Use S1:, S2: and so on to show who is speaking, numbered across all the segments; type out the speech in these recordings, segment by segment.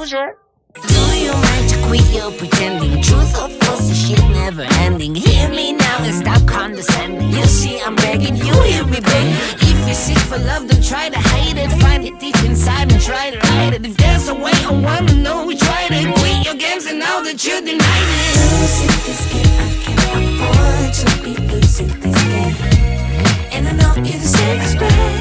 S1: disclosure. Do you mind to quit your pretending? Truth or false, this shit never ending. Hear me now and stop condescending. You see I'm begging, you hear me begging. If you're sick for love, don't try to hide it. Find it deep inside and try to hide it. If there's a way, I wanna know we tried it. Quit your games and now that you denied it. Losing this game, I can't afford to be losing this game. And I know you deserve respect.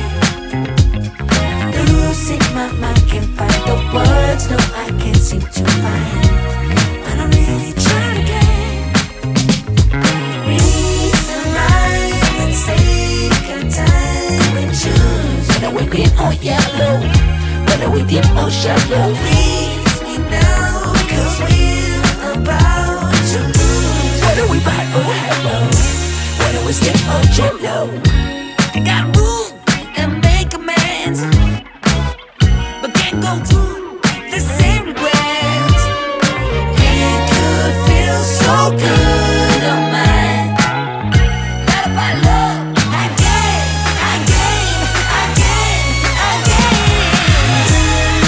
S1: Losing my mind, can't find the words, no I can't seem to find. But I'm really trying to get reason right. Let's take our time and choose. Whether we green or yellow, whether we deep or shallow. Please me now, cause we're about to lose. Whether we buy or hello, whether we step or jello. I got room and make amends, but can't go through the same regrets. It could feel so good on mine. Not about love, again, again, again, again.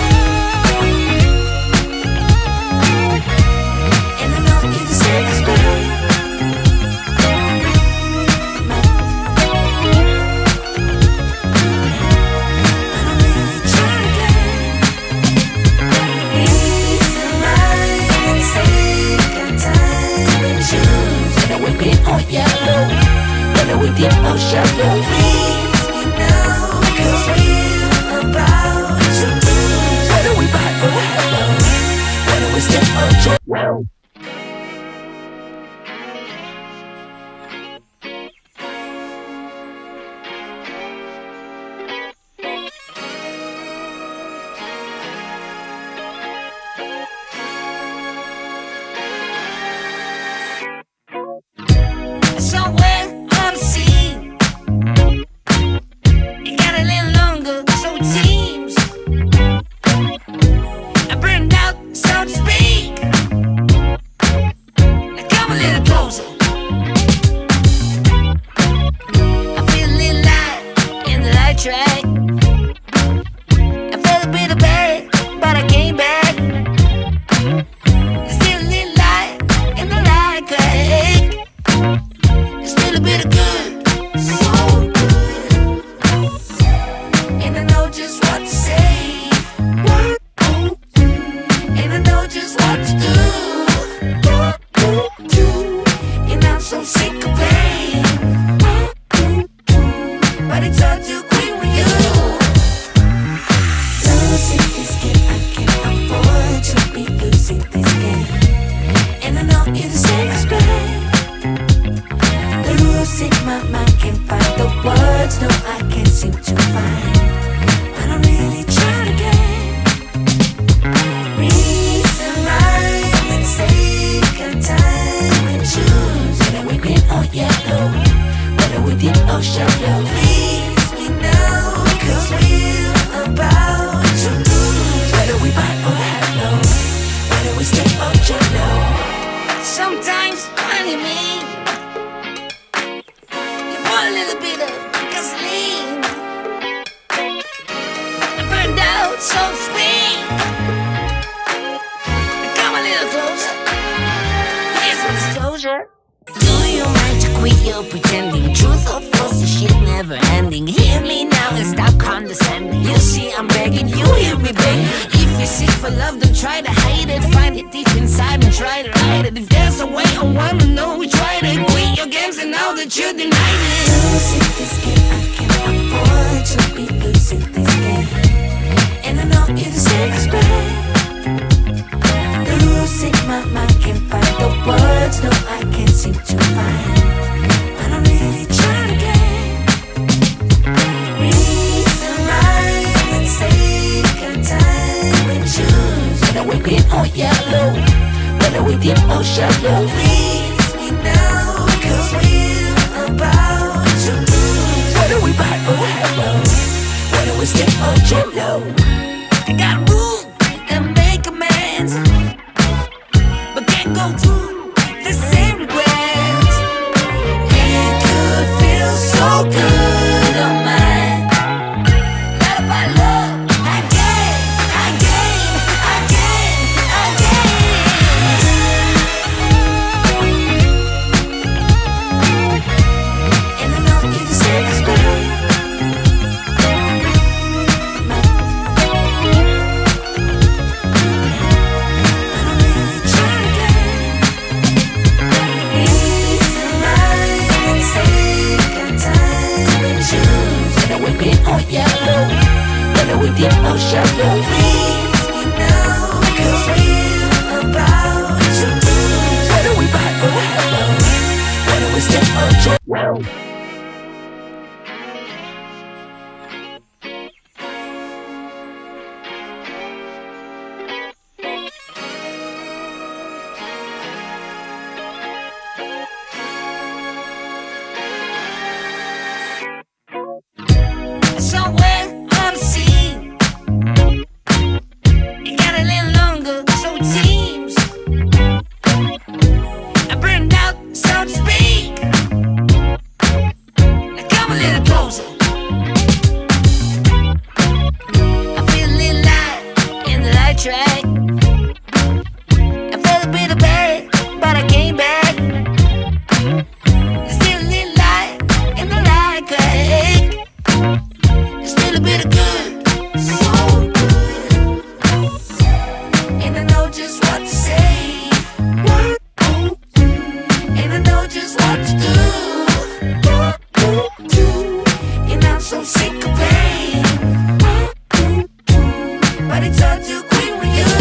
S1: And I know you deserve respect. Yellow, whether we deep or shallow. Please me now, cause we're about to lose. Whether we buy or hello, whether we step or jello. Somewhere on the scene, it got a little longer, so it seems. I burned out, so to speak. Now come a little closer. I feel a little light in the light track. I felt a bit of bad, but I came back. There's still a little light in the light track. A bit of good, so good. And I know just what to say. And I know just what to do. And I'm so sick of pain, but it's hard to quit with you. Losing this game, I can't afford to be losing this game. And I know you deserve respect. Losing my mind, can't find the words, no I can't seem to find. But I'm really trying to get reason right. Let's take our time and choose. Whether we green or yellow, whether we deep or shallow. Please me now, cause we're about to lose. Whether we buy or hello, whether we step or jello. Sometimes honey me a little bit of gasoline. I burned out, so to speak. Come a little closer. Here's my disclosure. Do you mind to quit your pretending? Truth or false, this shit never ending. Hear me now and stop condescending. You see I'm begging, you hear me begging. If you're sick for love, don't try to hide it. Find it deep inside and try to hide it. If there's a way, I wanna know we tried it. Quit your games and now that you denied it. Losing this game, I can't afford to be losing this game. And I know you deserve respect. Losing my mind, can't find the words, no I can't seem to find. But I'm really trying to get reason right. Let's take our time and choose. Whether we green or yellow, whether we deep or shallow. Please me now, cause we're about to lose. Whether we buy or hello, whether we step or jello. I got room and make amends, but can't go through the same regrets. It could feel so good on mine. Not about love, again, again, again. shallow. Please me now, 'cause we're about to lose. Whether we buy or hello, whether we step or jump. Somewhere on the sea, it got a little longer, so it seems. I burned out, so to speak. Now come a little closer. I feel a little light in the light track. I felt a bit of bad, but I came back. There's still a little light in the light track. Still a bit of good, so good. And I know just what to say, and I know just what to do. And I'm so sick of pain, but it's hard to quit with you.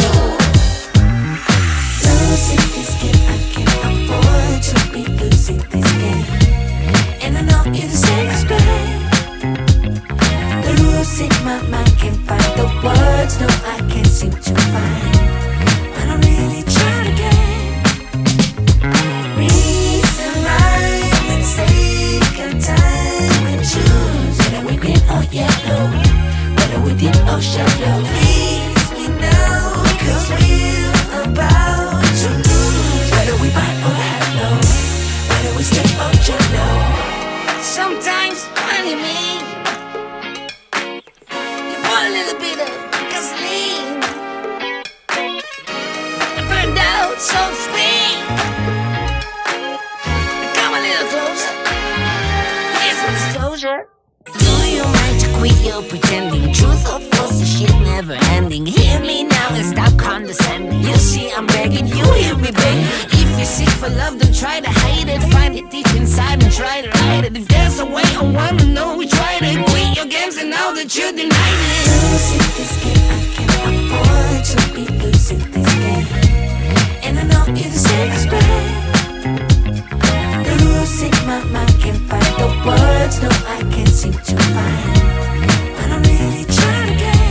S1: Losing this game, I can't afford to be losing this game. And I know you're the safest bet. Losing my mind, can't find the words, no, I can't seem to find. But I'm really trying to get reason, rhyme, and take a time and choose. Whether we green or yellow, whether we deep or shallow. Please me now, 'cause we're about to lose. Whether we buy or hello, whether we step or jello. Sometimes funny me, a little bit of gasoline. I burned out, so to speak. Come a little closer. Here's my disclosure. Do you mind to quit your pretending? Truth or false, this shit never ending. Hear me now and stop condescending. You see I'm begging, you hear me begging. If you're sick for love, don't try to hide it. Find it deep inside and try to hide it. If there's a way, I wanna know we tried it. Quit your games and now that you denied it. Losing this game, I can't afford to be losing this game. And I know you're the safest bet. Losing my mind, can't find the words, no, I can't seem to find. But I'm really trying to get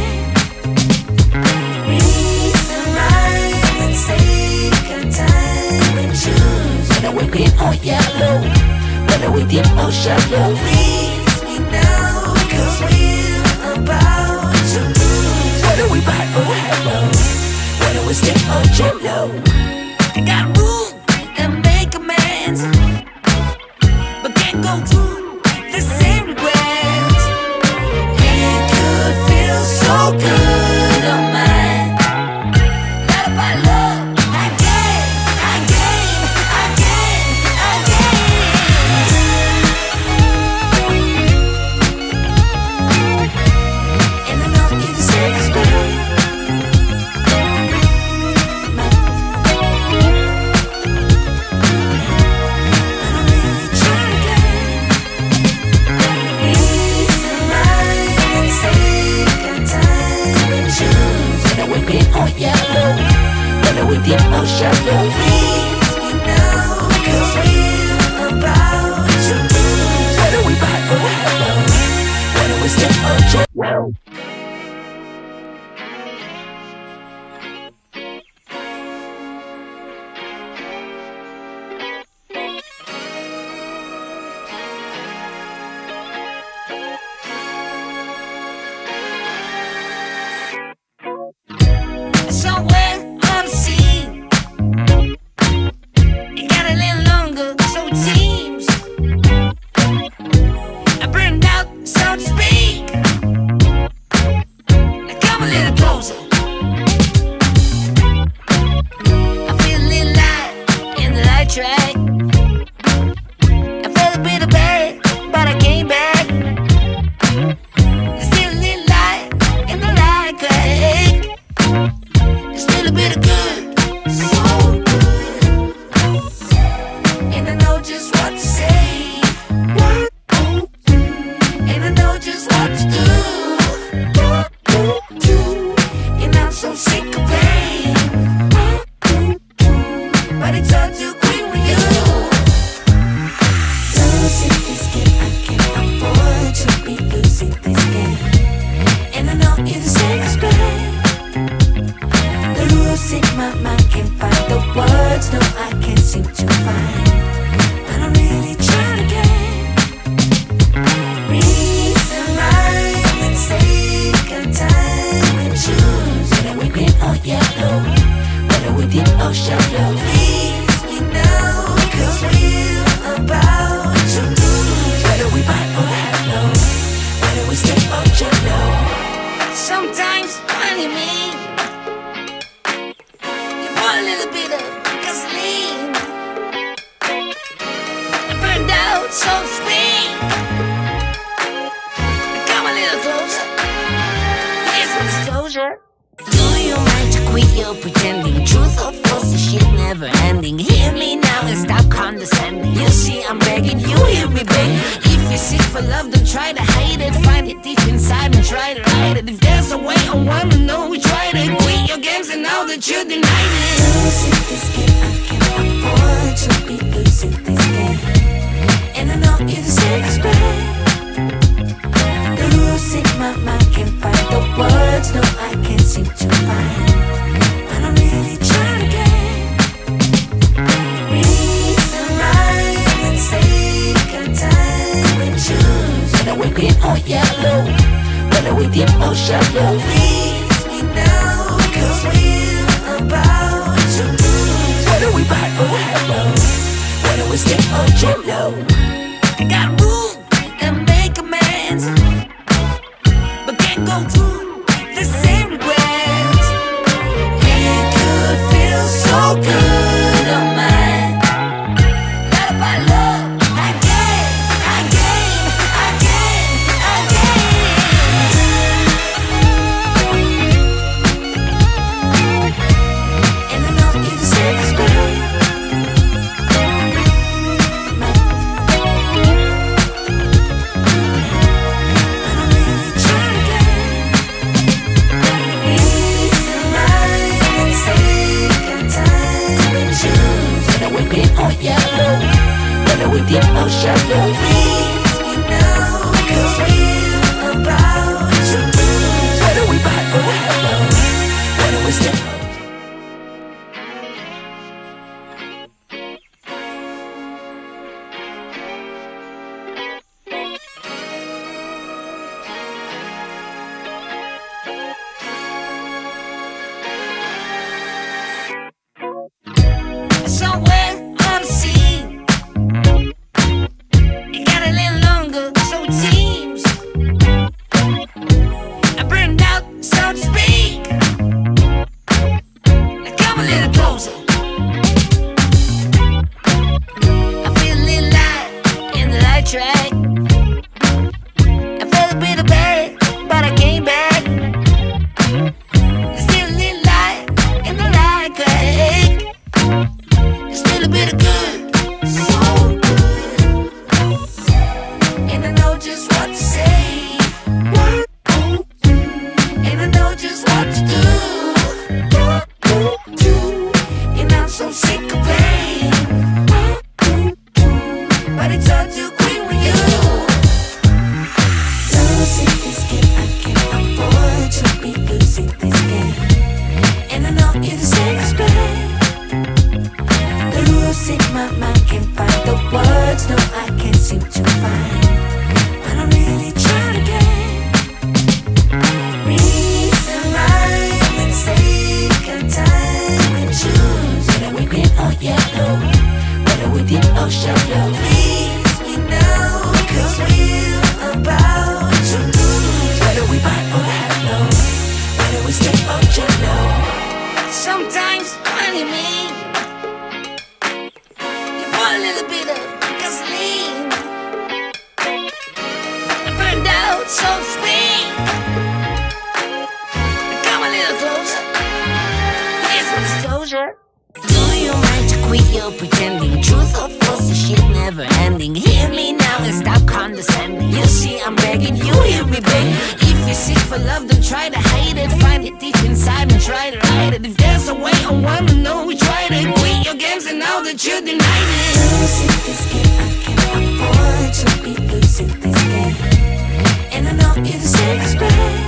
S1: reason, rhyme, and take a time and choose. Whether we're green or yellow, whether we deep or shallow. Please me now, 'cause we're about to lose. Whether we buy or hello, whether we step or jello. I got room and make amends, but can't go through the same regrets. It could feel so good on mine. Not about love, again, again, again, again. And I know you're the safest bet. Yellow, whether we deep or shallow. Please me now, 'cause we're about to lose. Whether we buy or hello, whether we step or jello. Somewhere on the sea, it so sick of pain, but it's all too quick with you. Losing this game, I can't afford to be losing this game. And I know you're the safest bet. The rules in my mind can't find the words, no, I can't seem to find. But I'm really trying to get reason, rhyme, and take a time and choose. Whether we green or yellow, whether we deep or shallow. Please me now, cause we're about to lose. Whether we buy or hello, whether we stay or jello. Sometimes, funny me, you pour a little bit of gasoline. I burned out, so to speak. Come a little closer, here's some disclosure. Do you mind to quit your pretending? Truth or false, this shit never ending. Hear me now and stop condescending. You see I'm begging, you hear me beg. If you're sick for love, don't try to hide it. Find it deep inside and try to hide it. If there's a way, I wanna know, we tried it. Quit your games and now that you denied it. Losing this game, I can't afford to be losing this game. And I know you're the safest bet. The rules in my mind can't find the words, no, I can't seem to find. But I'm really trying to get reason, rhyme, and take a time and choose. Whether we green or yellow, whether we deep or shallow. Please me now, cause we're about to lose. Whether we buy or hello, whether we stay or jello. I got room and make amends, but can't go through the same regrets. It could feel so good on mine. Not about love, again. And I know you're the safest bet. Yellow, whether we deep or shallow. Please me now, cause we're about to lose. Whether we buy or hello, whether we stay. Somewhere on the sea, it got a little longer, so it seems. I burned out, so to speak. Now come a little closer. I feel a little light in the light track. I felt a bit of bad, but I came back. There's still a little light in the light track. Still a bit of good, so good. And I know just what to say, and I know just what to do. And I'm so sick of pain, but it's all too quick with you. Losing this game, I can't afford to be losing this game. And I know you're the safest bet. The rules in my mind can't find the words, no, I can't seem to find. But I'm really trying to get reason, rhyme, and take a time and choose. Whether we green or yellow, whether we deep or shallow. Please me now, cause we're about to lose. Whether we buy or hello, whether we stay or jello. Sometimes, funny me, a little bit of gasoline. I burned out, so to speak. Come a little closer, here's some disclosure. Do you mind to quit your pretending? Truth or false, this shit never ending. Hear me now and stop condescending. You see I'm begging, you hear me beg. If you're sick for love, don't try to hide it. Find it deep inside and try excited. If there's a way, I wanna know which way to quit your games and now that you're denied it. Losing this game, I can't afford to be losing this game. And I know you deserve respect.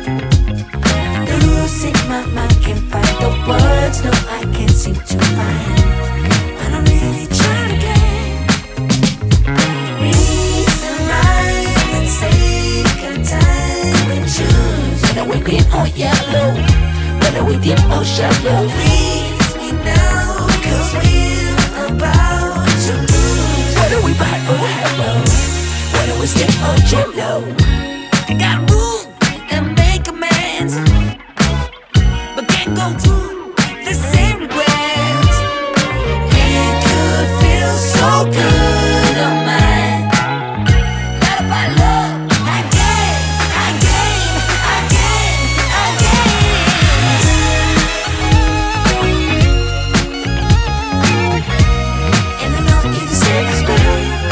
S1: Losing my mind, can't find the words, no, I can't seem to find. But I'm really trying to get reason, rhyme, and take a time and choose. Whether we deep or yellow, whether we deep or shallow, please me now, cause we're about to lose. Whether we buy or hello, whether we stick or jello, I got room and make amends, but can't go through the same regrets. It could feel so good on mine. Not about love, again, again, again, again. And I know you deserve respect.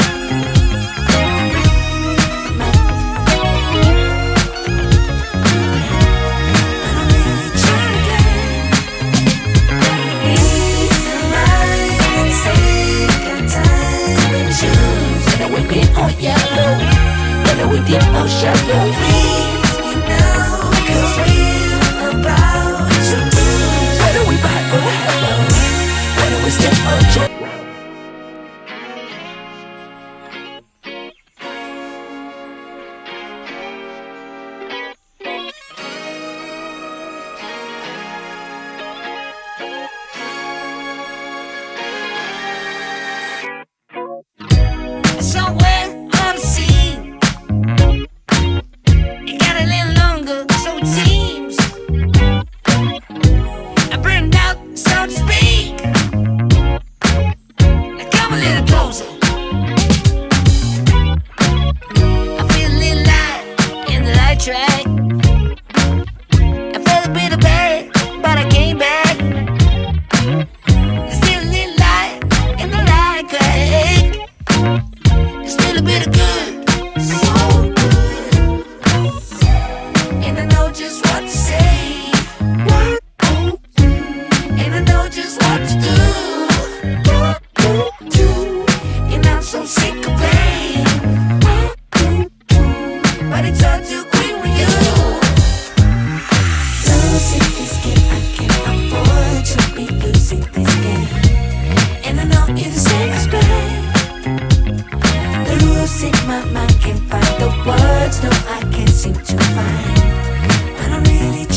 S1: Yellow, whether we deep or shallow, please me now, cause we're about to lose. Whether we buy or hello, whether we step or jump. Somewhere on the scene, it got a little longer, so it seems. I burned out, so to speak. Now come a little closer. I feel a little light in the light track. I felt a bit of bad, but I came back. There's still a little light in the light track. Still a bit of good, so good. And I know just what to say. And I know just what to do. And I'm so sick of playing, but it's hard to quit with you. Losing this game, I can't afford to be losing this game. And I know you deserve respect. Losing my mind, can't find the words, no, I can't seem to find. But I'm really